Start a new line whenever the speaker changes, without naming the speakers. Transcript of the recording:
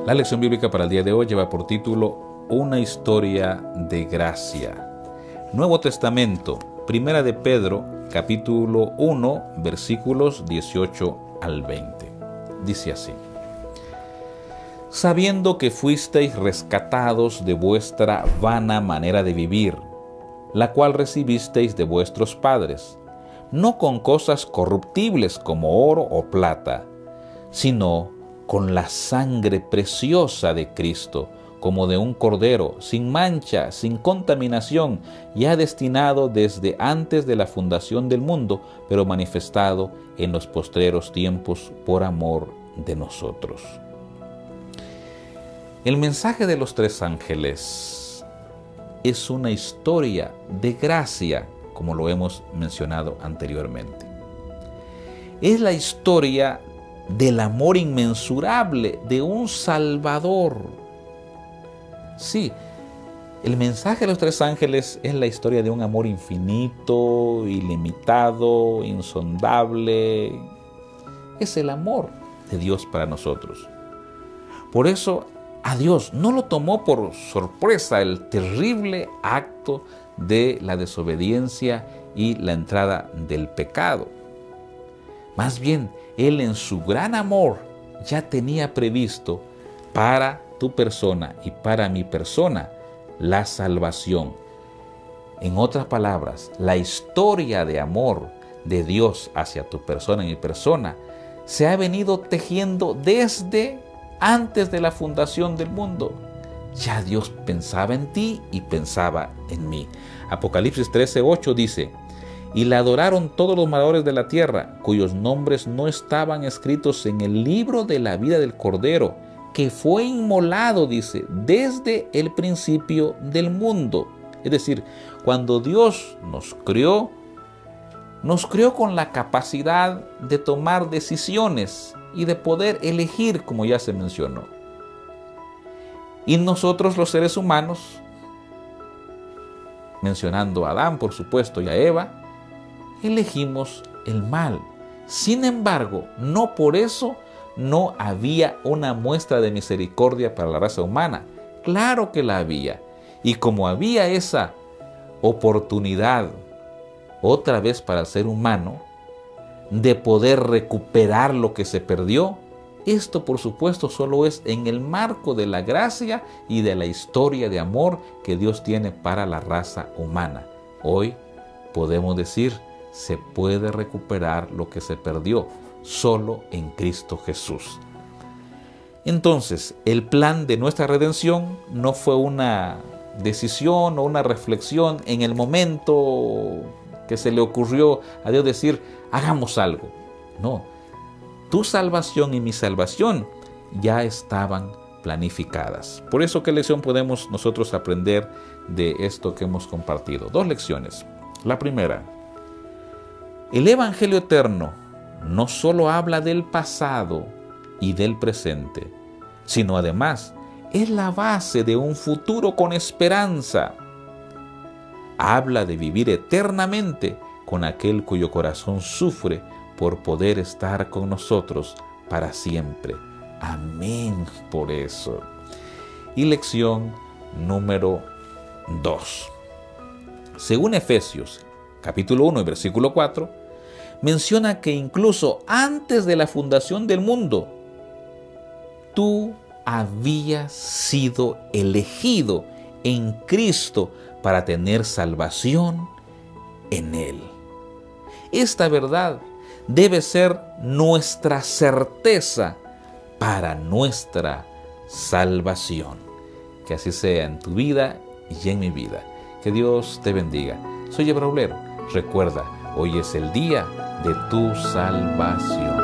La lección bíblica para el día de hoy lleva por título Una historia de gracia. Nuevo Testamento, Primera de Pedro, capítulo 1, versículos 18 al 20. Dice así: sabiendo que fuisteis rescatados de vuestra vana manera de vivir, la cual recibisteis de vuestros padres, no con cosas corruptibles como oro o plata, sino con la sangre preciosa de Cristo, como de un cordero, sin mancha, sin contaminación, ya destinado desde antes de la fundación del mundo, pero manifestado en los postreros tiempos por amor de nosotros. El mensaje de los tres ángeles es una historia de gracia, como lo hemos mencionado anteriormente. Es la historia del amor inmensurable de un Salvador. Sí, el mensaje de los tres ángeles es la historia de un amor infinito, ilimitado, insondable. Es el amor de Dios para nosotros. Por eso a Dios no lo tomó por sorpresa el terrible acto de la desobediencia y la entrada del pecado. Más bien, Él en su gran amor ya tenía previsto para tu persona y para mi persona la salvación. En otras palabras, la historia de amor de Dios hacia tu persona y mi persona se ha venido tejiendo desde antes de la fundación del mundo. Ya Dios pensaba en ti y pensaba en mí. Apocalipsis 13:8 dice: y la adoraron todos los moradores de la tierra, cuyos nombres no estaban escritos en el libro de la vida del Cordero, que fue inmolado, dice, desde el principio del mundo. Es decir, cuando Dios nos creó con la capacidad de tomar decisiones y de poder elegir, como ya se mencionó. Y nosotros los seres humanos, mencionando a Adán, por supuesto, y a Eva, elegimos el mal. Sin embargo, no por eso no había una muestra de misericordia para la raza humana. Claro que la había. Y como había esa oportunidad otra vez para el ser humano de poder recuperar lo que se perdió, esto por supuesto solo es en el marco de la gracia y de la historia de amor que Dios tiene para la raza humana. Hoy podemos decir, se puede recuperar lo que se perdió solo en Cristo Jesús. Entonces, el plan de nuestra redención no fue una decisión o una reflexión en el momento que se le ocurrió a Dios decir, hagamos algo. No, tu salvación y mi salvación ya estaban planificadas. Por eso, ¿qué lección podemos nosotros aprender de esto que hemos compartido? Dos lecciones. La primera: el Evangelio eterno no solo habla del pasado y del presente, sino además es la base de un futuro con esperanza. Habla de vivir eternamente con aquel cuyo corazón sufre por poder estar con nosotros para siempre. Amén por eso. Y lección número 2. Según Efesios, capítulo 1 y versículo 4, menciona que incluso antes de la fundación del mundo, tú habías sido elegido en Cristo para tener salvación en Él. Esta verdad debe ser nuestra certeza para nuestra salvación. Que así sea en tu vida y en mi vida. Que Dios te bendiga. Soy Ebrahim Oblero. Recuerda, hoy es el día de tu salvación.